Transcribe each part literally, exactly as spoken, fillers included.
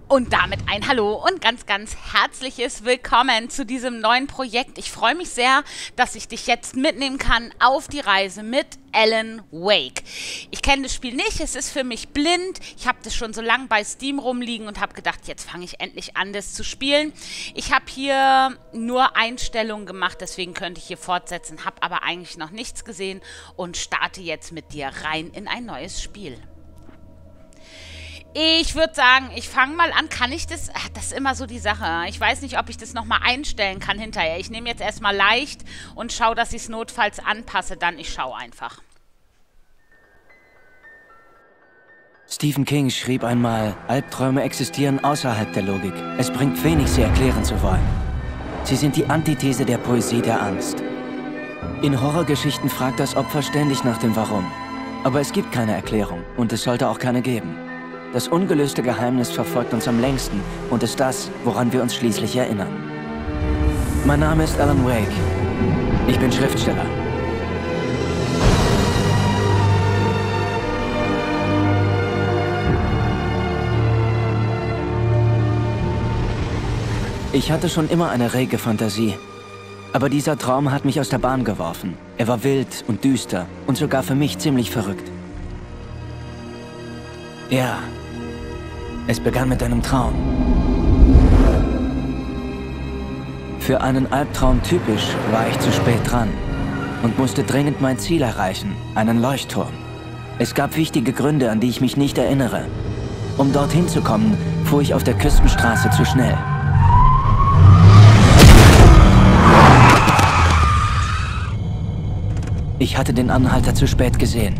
Und damit ein Hallo und ganz, ganz herzliches Willkommen zu diesem neuen Projekt. Ich freue mich sehr, dass ich dich jetzt mitnehmen kann auf die Reise mit Alan Wake. Ich kenne das Spiel nicht, es ist für mich blind. Ich habe das schon so lange bei Steam rumliegen und habe gedacht, jetzt fange ich endlich an, das zu spielen. Ich habe hier nur Einstellungen gemacht, deswegen könnte ich hier fortsetzen, habe aber eigentlich noch nichts gesehen und starte jetzt mit dir rein in ein neues Spiel. Ich würde sagen, ich fange mal an. Kann ich das? Ach, das ist immer so die Sache. Ich weiß nicht, ob ich das nochmal einstellen kann hinterher. Ich nehme jetzt erstmal leicht und schaue, dass ich es notfalls anpasse. Dann ich schaue einfach. Stephen King schrieb einmal, Albträume existieren außerhalb der Logik. Es bringt wenig, sie erklären zu wollen. Sie sind die Antithese der Poesie der Angst. In Horrorgeschichten fragt das Opfer ständig nach dem Warum. Aber es gibt keine Erklärung und es sollte auch keine geben. Das ungelöste Geheimnis verfolgt uns am längsten und ist das, woran wir uns schließlich erinnern. Mein Name ist Alan Wake. Ich bin Schriftsteller. Ich hatte schon immer eine rege Fantasie. Aber dieser Traum hat mich aus der Bahn geworfen. Er war wild und düster und sogar für mich ziemlich verrückt. Ja, es begann mit einem Traum. Für einen Albtraum typisch war ich zu spät dran und musste dringend mein Ziel erreichen, einen Leuchtturm. Es gab wichtige Gründe, an die ich mich nicht erinnere. Um dorthin zu kommen, fuhr ich auf der Küstenstraße zu schnell. Ich hatte den Anhalter zu spät gesehen.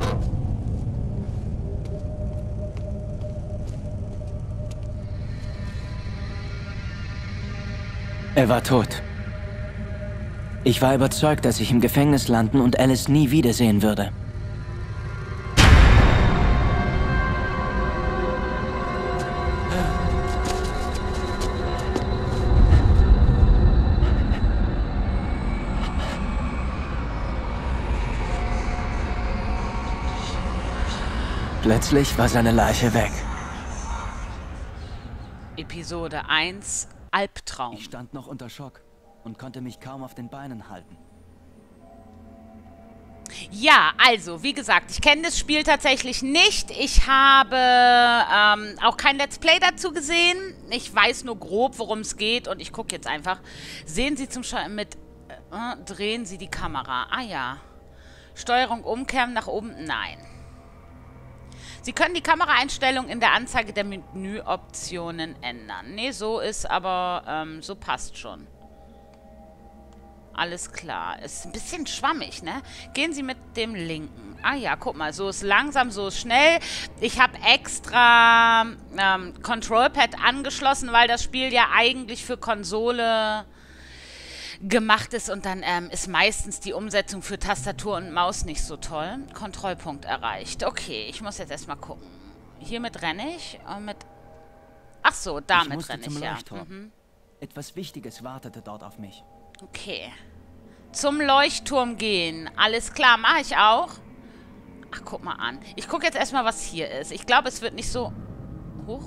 Er war tot. Ich war überzeugt, dass ich im Gefängnis landen und Alice nie wiedersehen würde. Plötzlich war seine Leiche weg. Episode eins Albtraum. Ich stand noch unter Schock und konnte mich kaum auf den Beinen halten. Ja, also, wie gesagt, ich kenne das Spiel tatsächlich nicht. Ich habe ähm, auch kein Let's Play dazu gesehen. Ich weiß nur grob, worum es geht und ich gucke jetzt einfach. Sehen Sie zum Beispiel mit... Äh, drehen Sie die Kamera. Ah ja. Steuerung umkehren nach oben? Nein. Sie können die Kameraeinstellung in der Anzeige der Menüoptionen ändern. Nee, so ist aber, ähm, so passt schon. Alles klar. Ist ein bisschen schwammig, ne? Gehen Sie mit dem linken. Ah ja, guck mal, so ist langsam, so ist schnell. Ich habe extra ähm, Control-Pad angeschlossen, weil das Spiel ja eigentlich für Konsole gemacht ist und dann ähm, ist meistens die Umsetzung für Tastatur und Maus nicht so toll. Kontrollpunkt erreicht. Okay, ich muss jetzt erstmal gucken. Hiermit renne ich und mit... Ach so, damit renne ich, ja. Mhm. Etwas Wichtiges wartete dort auf mich. Okay. Zum Leuchtturm gehen. Alles klar, mache ich auch. Ach, guck mal an. Ich gucke jetzt erstmal, was hier ist. Ich glaube, es wird nicht so... Hoch?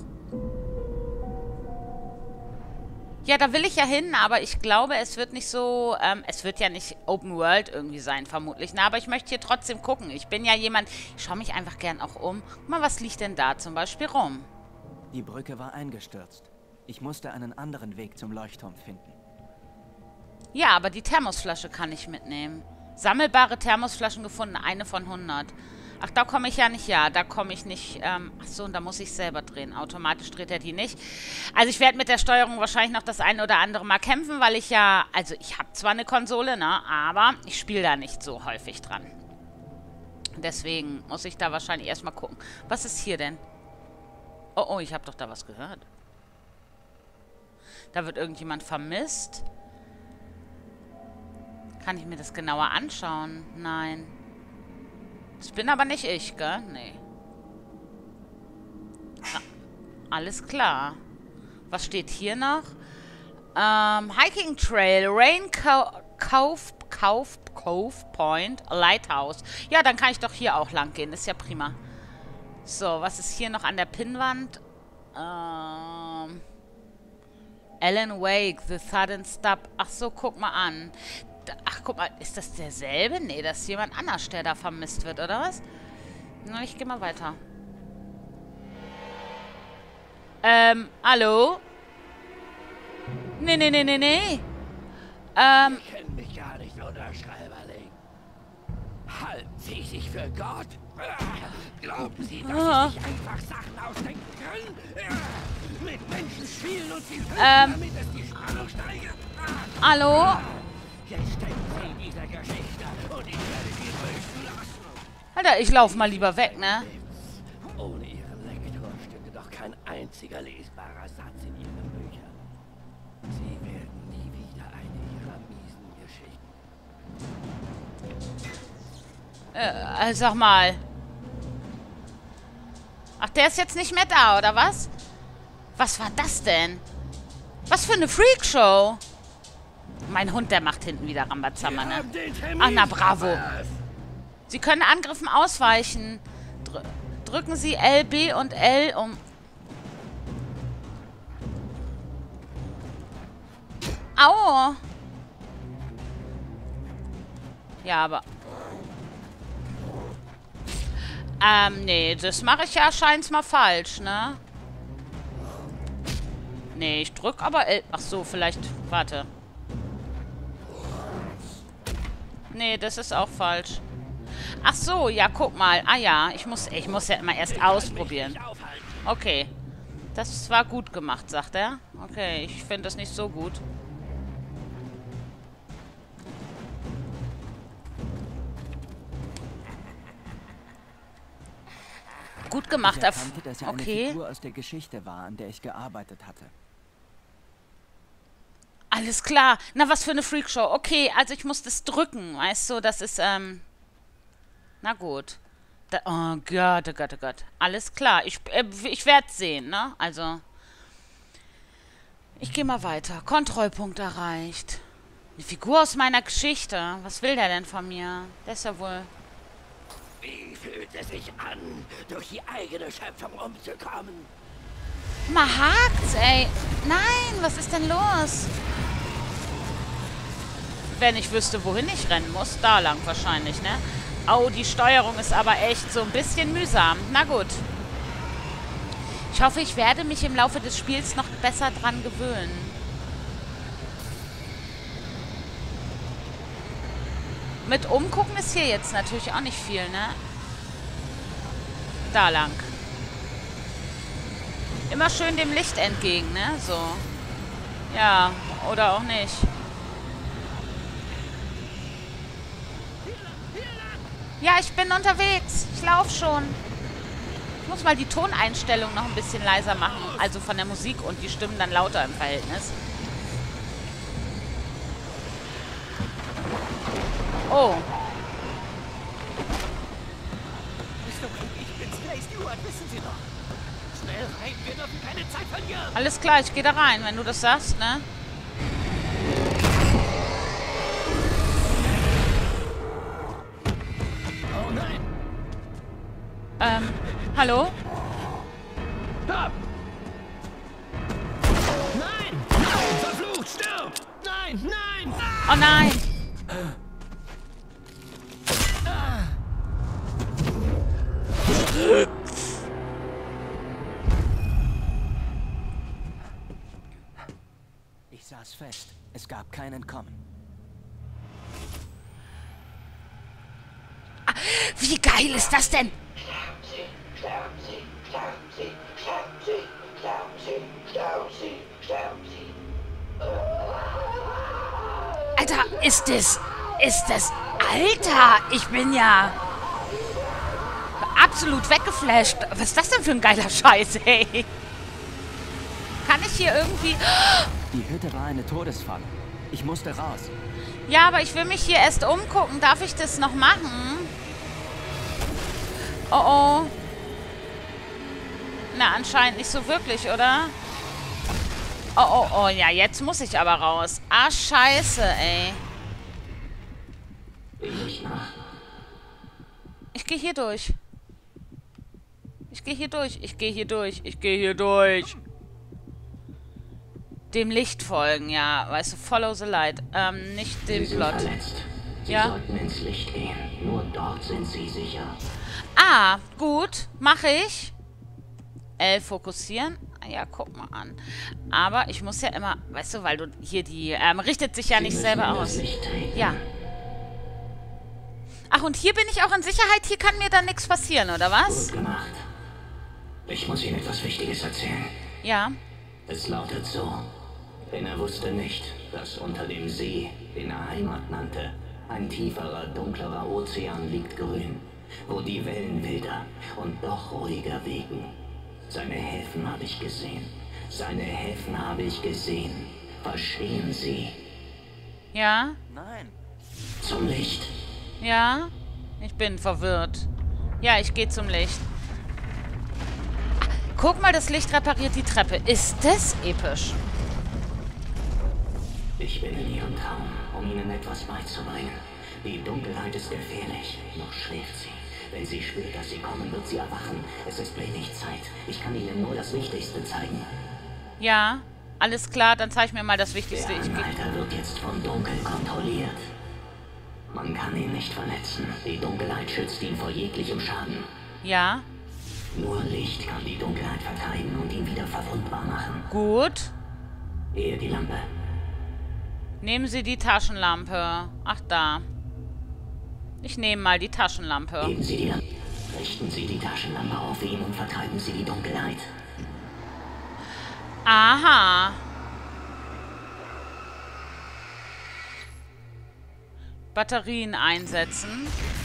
Ja, da will ich ja hin, aber ich glaube, es wird nicht so, ähm, es wird ja nicht Open World irgendwie sein, vermutlich. Na, aber ich möchte hier trotzdem gucken. Ich bin ja jemand, ich schaue mich einfach gern auch um. Guck mal, was liegt denn da zum Beispiel rum? Die Brücke war eingestürzt. Ich musste einen anderen Weg zum Leuchtturm finden. Ja, aber die Thermosflasche kann ich mitnehmen. Sammelbare Thermosflaschen gefunden, eine von hundert. Ach, da komme ich ja nicht, ja, da komme ich nicht, ähm, ach so, und da muss ich selber drehen. Automatisch dreht er die nicht. Also ich werde mit der Steuerung wahrscheinlich noch das eine oder andere Mal kämpfen, weil ich ja, also ich habe zwar eine Konsole, ne, aber ich spiele da nicht so häufig dran. Deswegen muss ich da wahrscheinlich erstmal gucken. Was ist hier denn? Oh, oh, ich habe doch da was gehört. Da wird irgendjemand vermisst. Kann ich mir das genauer anschauen? Nein. Das bin aber nicht ich, gell? Nee. Na, alles klar. Was steht hier noch? Ähm, Hiking Trail, Rain Co Cove, Cove, Cove Point, Lighthouse. Ja, dann kann ich doch hier auch lang gehen. Das ist ja prima. So, was ist hier noch an der Pinnwand? Ähm... Alan Wake, The Sudden Stop. Ach so, guck mal an. Ach, guck mal, ist das derselbe? Nee, das ist jemand anders, der da vermisst wird, oder was? Na, ich geh mal weiter. Ähm, hallo? Nee, nee, nee, nee, nee. Ähm... Sie kennen mich gar nicht, oder Schreiberling? Halten Sie sich für Gott? Glauben Sie, dass Ah. Sie sich einfach Sachen ausdenken können? Mit Menschen spielen und sie töten, Ähm. damit es die Spannung steigert? Hallo? Jetzt stecken Sie in dieser Geschichte und ich werde Sie rüsten lassen. Alter, ich lauf mal lieber weg, ne? Ohne Ihren Lektor stünde doch kein einziger lesbarer Satz in Ihren Büchern. Sie werden nie wieder eine Ihrer miesen Geschichten. Äh, sag mal. Ach, der ist jetzt nicht mehr da, oder was? Was war das denn? Was für eine Freakshow? Mein Hund, der macht hinten wieder Rambazamba, ne? Ach, na, bravo. Sie können Angriffen ausweichen. Dr- drücken Sie L, B und L, um... Au! Ja, aber... Ähm, nee, das mache ich ja scheinbar mal falsch, ne? Nee, ich drück aber L... Ach so, vielleicht... Warte. Nee, das ist auch falsch. Ach so, ja, guck mal. Ah ja, ich muss, ich muss ja immer erst ausprobieren. Okay. Das war gut gemacht, sagt er. Okay, ich finde das nicht so gut. Gut gemacht. Ich erkannte, dass er eine Okay. Figur aus der Geschichte war, an der ich gearbeitet hatte. Alles klar. Na, was für eine Freakshow. Okay, also ich muss das drücken, weißt du? Das ist, ähm... Na gut. Da, oh Gott, oh Gott, oh Gott. Alles klar. Ich, äh, ich werde sehen, ne? Also... Ich gehe mal weiter. Kontrollpunkt erreicht. Eine Figur aus meiner Geschichte. Was will der denn von mir? Der ist ja wohl... Wie fühlt es sich an, durch die eigene Schöpfung umzukommen? Mal hakt's, ey. Nein, was ist denn los? Wenn ich wüsste, wohin ich rennen muss, da lang wahrscheinlich, ne? Oh, die Steuerung ist aber echt so ein bisschen mühsam. Na gut. Ich hoffe, ich werde mich im Laufe des Spiels noch besser dran gewöhnen. Mit umgucken ist hier jetzt natürlich auch nicht viel, ne? Da lang. Immer schön dem Licht entgegen, ne? So. Ja, oder auch nicht. Ja, ich bin unterwegs. Ich laufe schon. Ich muss mal die Toneinstellung noch ein bisschen leiser machen. Also von der Musik und die Stimmen dann lauter im Verhältnis. Oh. Mister Wink, ich bin's, Clay Stewart, wissen Sie doch. Schnell rein, wir dürfen keine Zeit verlieren. Alles klar, ich gehe da rein, wenn du das sagst, ne? Oh nein. Ähm, hallo? Stopp! Nein! Nein! Verflucht! Stirb! Nein! Nein! Oh nein! Ich saß fest. Es gab kein Entkommen. Ah, wie geil ist das denn? Sterben Sie! Sterben Sie! Sterben Sie! Sterben Sie! Sterben Sie! Sterben Sie! Sterben Sie! Alter, ist das... Ist das... Alter, ich bin ja... absolut weggeflasht. Was ist das denn für ein geiler Scheiß, ey? Kann ich hier irgendwie... Die Hütte war eine Todesfalle. Ich musste raus. Ja, aber ich will mich hier erst umgucken. Darf ich das noch machen? Oh, oh. Na, anscheinend nicht so wirklich, oder? Oh, oh, oh. Ja, jetzt muss ich aber raus. Ah, scheiße, ey. Ich gehe hier durch. Ich gehe hier durch. Ich gehe hier durch. Ich gehe hier durch. Dem Licht folgen, ja. Weißt du, follow the light. Ähm, nicht dem Sie Plot. sind verletzt. Sie Ja? sollten ins Licht gehen. Nur dort sind Sie sicher. Ah, gut. Mache ich. L fokussieren. Ja, guck mal an. Aber ich muss ja immer, weißt du, weil du hier die, ähm, richtet sich ja Sie nicht müssen selber in das aus. Licht treten. Ja. Ach, und hier bin ich auch in Sicherheit. Hier kann mir dann nichts passieren, oder was? Gut gemacht. Ich muss Ihnen etwas Wichtiges erzählen. Ja. Es lautet so. Denn er wusste nicht, dass unter dem See, den er Heimat nannte, ein tieferer, dunklerer Ozean liegt grün, wo die Wellen wilder und doch ruhiger wegen. Seine Häfen habe ich gesehen. Seine Häfen habe ich gesehen. Verstehen Sie? Ja. Nein. Zum Licht. Ja. Ich bin verwirrt. Ja, ich gehe zum Licht. Guck mal, das Licht repariert die Treppe. Ist das episch? Ich bin in Ihrem Traum, um Ihnen etwas beizubringen. Die Dunkelheit ist gefährlich, noch schläft sie. Wenn sie spürt, dass Sie kommen, wird sie erwachen. Es ist wenig Zeit. Ich kann Ihnen nur das Wichtigste zeigen. Ja. Alles klar, dann zeig mir mal das Der Wichtigste. Ich gehe. Anhalter wird jetzt vom Dunkel kontrolliert. Man kann ihn nicht verletzen. Die Dunkelheit schützt ihn vor jeglichem Schaden. Ja. Nur Licht kann die Dunkelheit vertreiben und ihn wieder verwundbar machen. Gut. Ehe die Lampe. Nehmen Sie die Taschenlampe. Ach, da. Ich nehme mal die Taschenlampe. Geben Sie die Lampe. Richten Sie die Taschenlampe auf ihn und vertreiben Sie die Dunkelheit. Aha. Batterien einsetzen.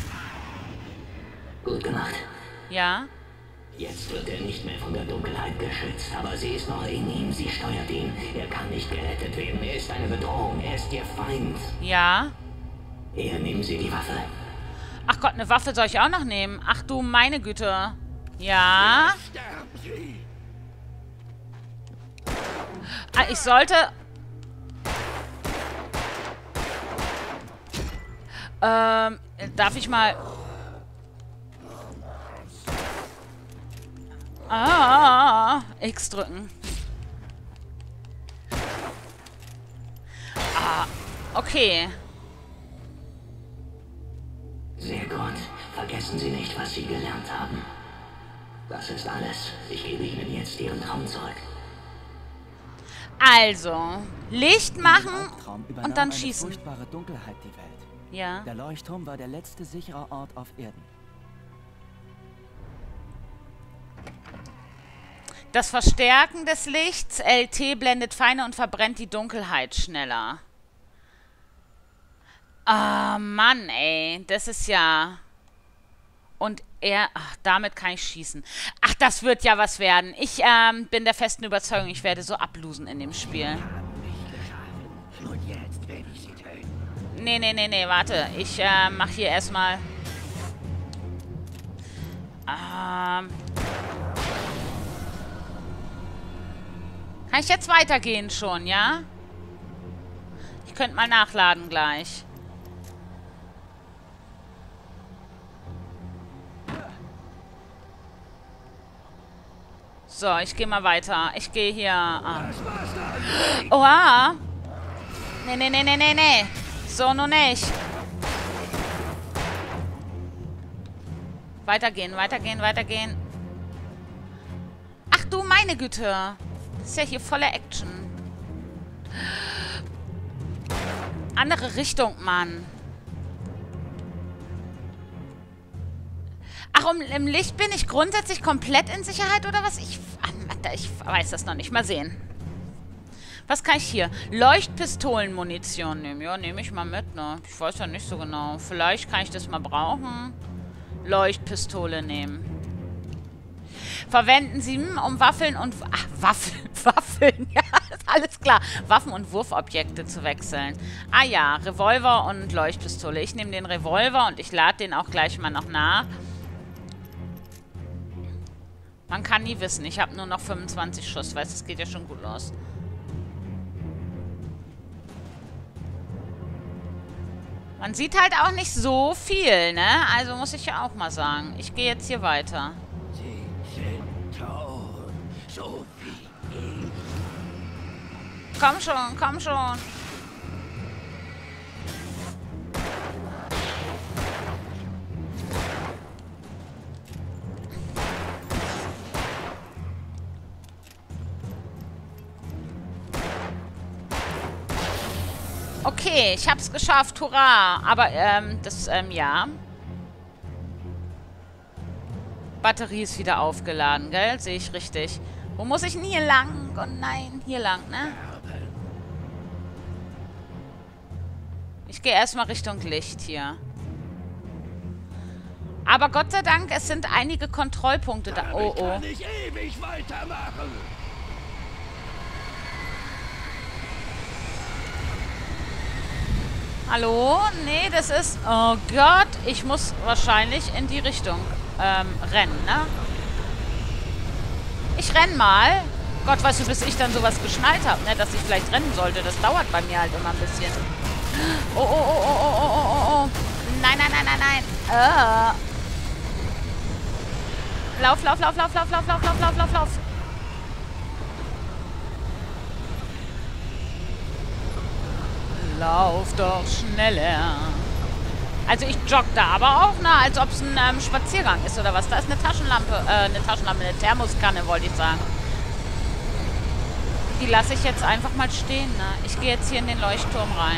Gut gemacht. Ja. Jetzt wird er nicht mehr von der Dunkelheit geschützt, aber sie ist noch in ihm. Sie steuert ihn. Er kann nicht gerettet werden. Er ist eine Bedrohung. Er ist Ihr Feind. Ja. Eher nehmen Sie die Waffe. Ach Gott, eine Waffe soll ich auch noch nehmen? Ach du meine Güte. Ja. Ah, ich sollte... Ähm, darf ich mal... Ah, X drücken. Ah, okay. Sehr gut. Vergessen Sie nicht, was Sie gelernt haben. Das ist alles. Ich gebe Ihnen jetzt Ihren Traum zurück. Also, Licht machen Albtraum übernahm und dann eine schießen. furchtbare Dunkelheit die Welt. Ja. Der Leuchtturm war der letzte sichere Ort auf Erden. Das Verstärken des Lichts, L T blendet Feinde und verbrennt die Dunkelheit schneller. Ah, Mann, ey. Das ist ja... Und er... Ach, damit kann ich schießen. Ach, das wird ja was werden. Ich ähm, bin der festen Überzeugung, ich werde so ablosen in dem Spiel. Und jetzt werde ich sie töten. Nee, nee, nee, nee, warte. Ich äh, mach hier erstmal... Ähm... Kann ich jetzt weitergehen schon, ja? Ich könnte mal nachladen gleich. So, ich gehe mal weiter. Ich gehe hier... Ah. Oha! Nee, nee, nee, nee, nee, nee. So nur nicht. Weitergehen, weitergehen, weitergehen. Ach du meine Güte. Das ist ja hier voller Action. Andere Richtung, Mann. Ach, um, im Licht bin ich grundsätzlich komplett in Sicherheit, oder was? Ich, ich weiß das noch nicht. Mal sehen. Was kann ich hier? Leuchtpistolenmunition nehmen. Ja, nehme ich mal mit, ne? Ich weiß ja nicht so genau. Vielleicht kann ich das mal brauchen. Leuchtpistole nehmen. Verwenden Sie, um Waffeln und... Ach, Waffeln, Waffeln, ja, ist alles klar. Waffen und Wurfobjekte zu wechseln. Ah ja, Revolver und Leuchtpistole. Ich nehme den Revolver und ich lade den auch gleich mal noch nach. Man kann nie wissen. Ich habe nur noch fünfundzwanzig Schuss. Weißt du, es geht ja schon gut los. Man sieht halt auch nicht so viel, ne? Also muss ich ja auch mal sagen. Ich gehe jetzt hier weiter. Sie So wie ich. Komm schon, komm schon. Okay, ich hab's geschafft, hurra. Aber, ähm, das, ähm, ja. Batterie ist wieder aufgeladen, gell? Sehe ich richtig. Wo muss ich denn hier lang? Oh nein, hier lang, ne? Ich gehe erstmal Richtung Licht hier. Aber Gott sei Dank, es sind einige Kontrollpunkte da. Oh, oh. Kann ich ewig weitermachen. Hallo? Nee, das ist... Oh Gott, ich muss wahrscheinlich in die Richtung ähm, rennen, ne? Ich renn mal. Gott, weißt du, bis ich dann sowas geschnallt habe, ne? Dass ich vielleicht rennen sollte. Das dauert bei mir halt immer ein bisschen. Oh, oh, oh, oh, oh, oh, oh, oh. Nein, nein, nein, nein, nein. Uh. Lauf, lauf, lauf, lauf, lauf, lauf, lauf, lauf, lauf, lauf, lauf. Lauf doch schneller. Also ich jogge da aber auch, ne, als ob es ein ähm, Spaziergang ist oder was. Da ist eine Taschenlampe, äh, eine Taschenlampe, eine Thermoskanne, wollte ich sagen. Die lasse ich jetzt einfach mal stehen, ne. Ich gehe jetzt hier in den Leuchtturm rein.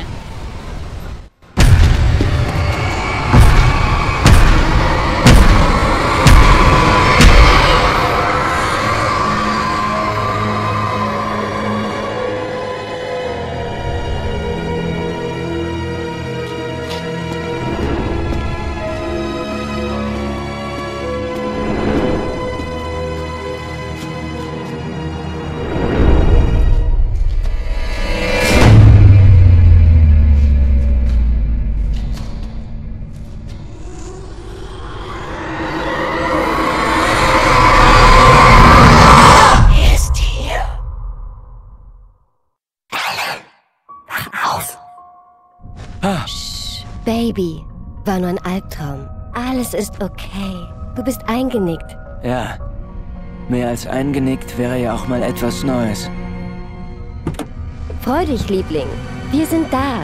Baby, war nur ein Albtraum. Alles ist okay. Du bist eingenickt. Ja. Mehr als eingenickt wäre ja auch mal etwas Neues. Freu dich, Liebling. Wir sind da.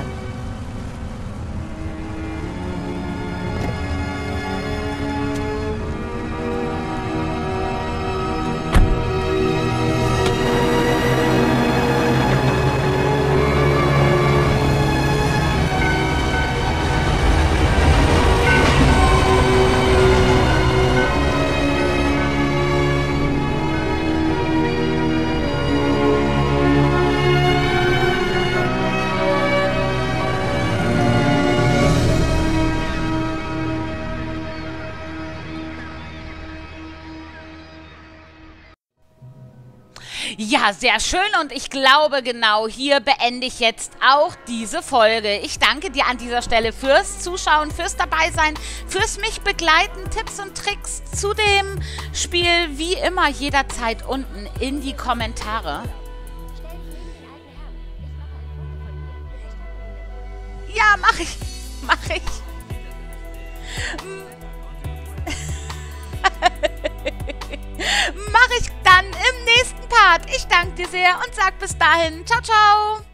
Ja, sehr schön und ich glaube, genau hier beende ich jetzt auch diese Folge. Ich danke dir an dieser Stelle fürs Zuschauen, fürs Dabeisein, fürs mich begleiten, Tipps und Tricks zu dem Spiel, wie immer, jederzeit unten in die Kommentare. Ja, mach ich, mach ich. Mach ich dann im nächsten Part. Ich danke dir sehr und sag bis dahin. Ciao, ciao.